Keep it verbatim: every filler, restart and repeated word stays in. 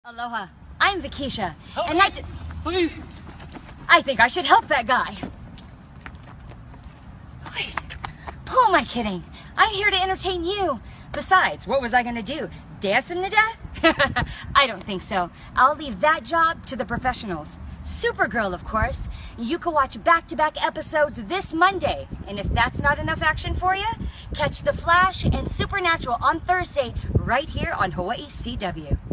Aloha, I'm Vikisha, Help and me. I d- Please. I think I should help that guy. Wait, who am I kidding? I'm here to entertain you. Besides, what was I gonna do? Dance him to death? I don't think so. I'll leave that job to the professionals. Supergirl, of course. You can watch back-to-back episodes this Monday. And if that's not enough action for you, catch The Flash and Supernatural on Thursday right here on Hawaii C W.